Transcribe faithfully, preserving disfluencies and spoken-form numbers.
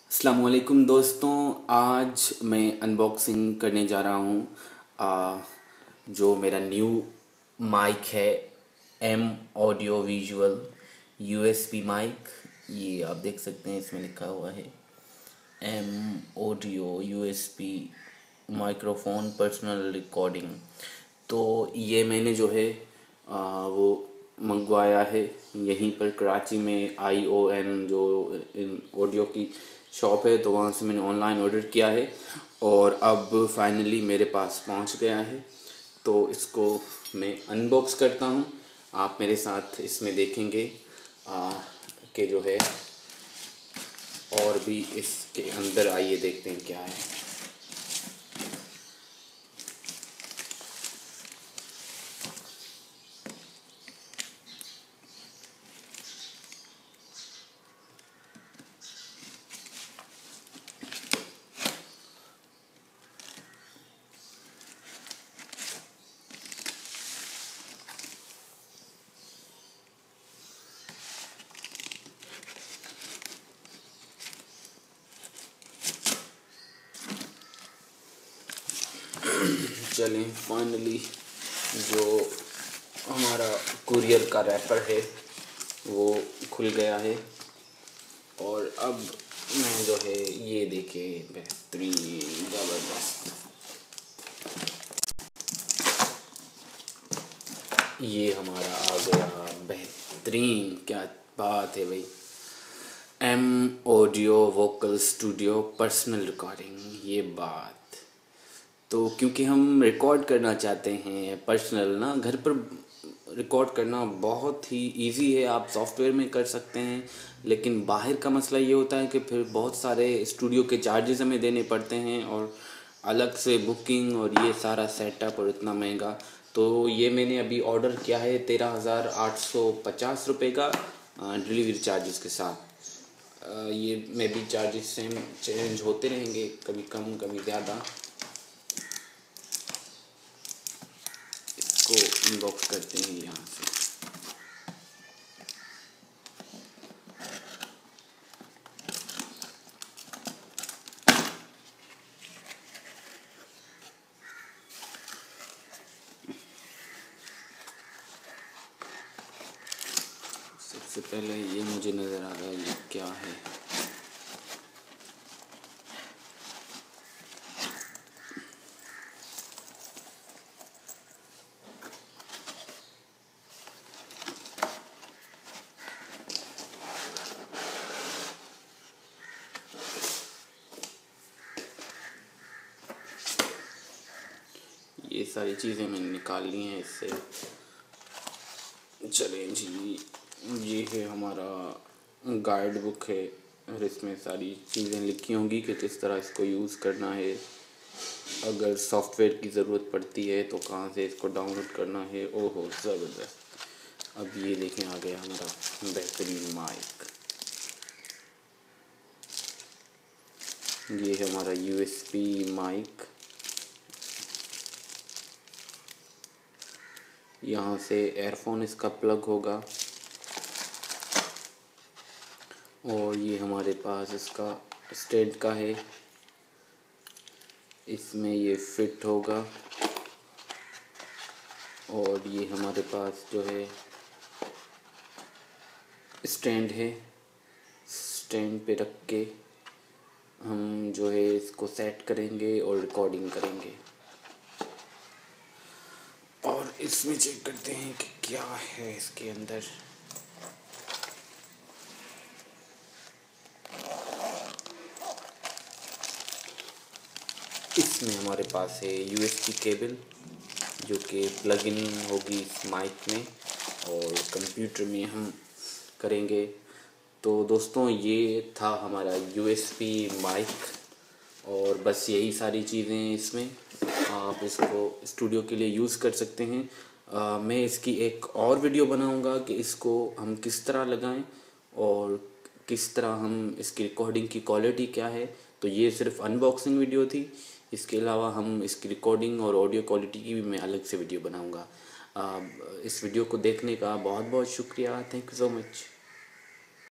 अस्सलाम वालेकुम दोस्तों। आज मैं अनबॉक्सिंग करने जा रहा हूँ आ, जो मेरा न्यू माइक है, M audio visual USB mic. ये आप देख सकते हैं, इसमें लिखा हुआ है M audio USB microphone personal recording. तो ये मैंने जो है आ, वो मंगवाया है यहीं पर कराची में आई ओ एन जो ऑडियो की शॉप है, तो वहाँ से मैंने ऑनलाइन ऑर्डर किया है और अब फाइनली मेरे पास पहुँच गया है। तो इसको मैं अनबॉक्स करता हूँ, आप मेरे साथ इसमें देखेंगे आ, कि जो है और भी इसके अंदर। आइए देखते हैं क्या है। चलें, फाइनली जो हमारा कुरियर का रैपर है वो खुल गया है और अब मैं जो है ये देखे बेहतरीन ज़बरदस्त, ये हमारा आ गया बेहतरीन। क्या बात है भाई, M audio vocal studio personal recording. ये बात तो क्योंकि हम रिकॉर्ड करना चाहते हैं पर्सनल ना, घर पर रिकॉर्ड करना बहुत ही इजी है, आप सॉफ्टवेयर में कर सकते हैं। लेकिन बाहर का मसला ये होता है कि फिर बहुत सारे स्टूडियो के चार्जेस हमें देने पड़ते हैं और अलग से बुकिंग और ये सारा सेटअप और इतना महंगा। तो ये मैंने अभी ऑर्डर किया है तेरह हज़ार आठ सौ पचास रुपये का डिलीवरी चार्जेस के साथ। अ, ये मे भी चार्जेस सेम चेंज होते रहेंगे, कभी कम कभी ज़्यादा। इसको अनबॉक्स करते हैं यहाँ से। सबसे पहले ये मुझे नज़र आ रहा है, ये क्या है। ये सारी चीज़ें मैंने निकाल ली हैं इससे। चलें जी, ये है हमारा गाइड बुक है और इसमें सारी चीज़ें लिखी होंगी कि किस तरह इसको यूज़ करना है। अगर सॉफ्टवेयर की ज़रूरत पड़ती है तो कहाँ से इसको डाउनलोड करना है। ओहो ज़बरदस्त। अब ये देखें, आ गया हमारा बेहतरीन माइक। ये है हमारा यूएसबी माइक। यहाँ से एयरफोन इसका प्लग होगा और ये हमारे पास इसका स्टैंड का है, इसमें ये फिट होगा। और ये हमारे पास जो है स्टैंड है, स्टैंड पे रख के हम जो है इसको सेट करेंगे और रिकॉर्डिंग करेंगे। और इसमें चेक करते हैं कि क्या है इसके अंदर। इसमें हमारे पास है यूएसबी केबल जो कि प्लग इन होगी इस माइक में और कंप्यूटर में हम करेंगे। तो दोस्तों ये था हमारा यूएसबी माइक और बस यही सारी चीज़ें इसमें, आप इसको स्टूडियो के लिए यूज़ कर सकते हैं। आ, मैं इसकी एक और वीडियो बनाऊंगा कि इसको हम किस तरह लगाएं और किस तरह हम इसकी रिकॉर्डिंग की क्वालिटी क्या है। तो ये सिर्फ अनबॉक्सिंग वीडियो थी, इसके अलावा हम इसकी रिकॉर्डिंग और ऑडियो क्वालिटी की भी मैं अलग से वीडियो बनाऊंगा। आ, इस वीडियो को देखने का बहुत बहुत शुक्रिया। Thank you so much.